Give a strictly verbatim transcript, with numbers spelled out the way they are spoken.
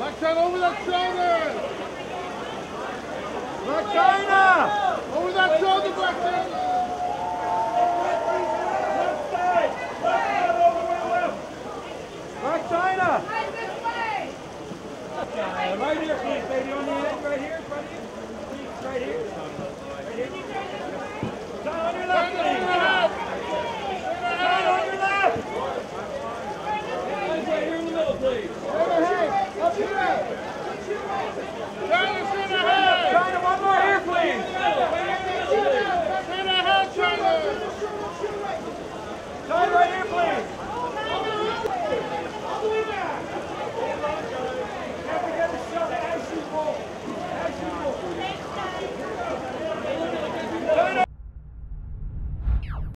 Blac Chyna over that shoulder! Blac Chyna! Over that shoulder, Blac Chyna! Left side! Left side over my left! Blac Chyna! Right this way! Right here, please.